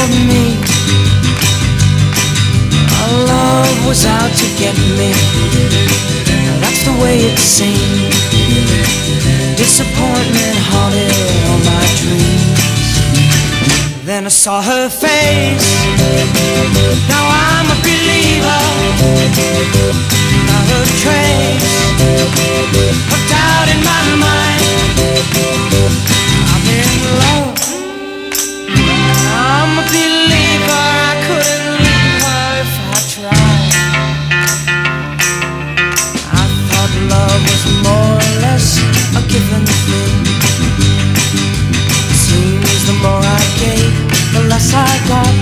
told me our love was out to get me. That's the way it seemed. Disappointment haunted all my dreams. Then I saw her face. Now I'm a believer. Not a trace of doubt in my mind. I'm in love. I'm a believer. I couldn't leave her if I tried. I thought love was more or less a given thing. Seems the more I gave, the less I got.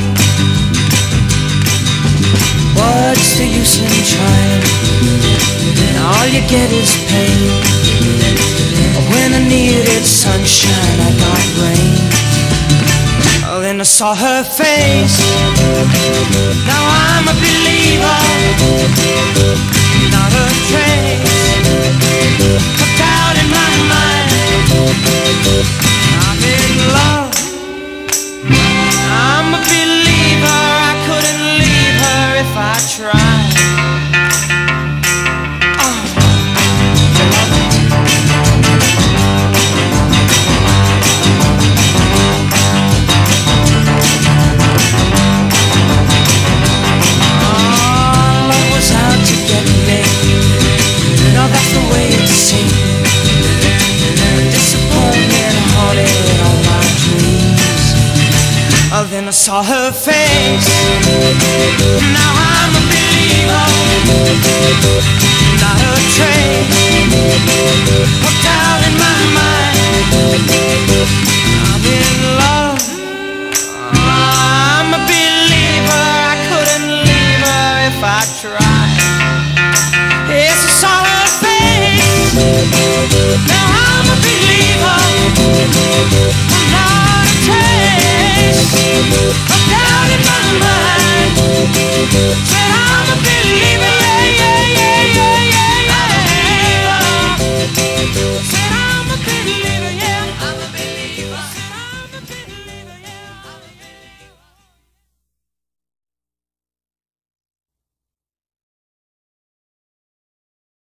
What's the use in trying? All you get is pain. When I needed sunshine, I got rain. Then I saw her face. Now I'm a believer. Not a trace of doubt in my mind. I'm in love. I'm a believer. I couldn't leave her if I tried. Then I saw her face. Now I'm a believer. Not a trace of doubt in my mind.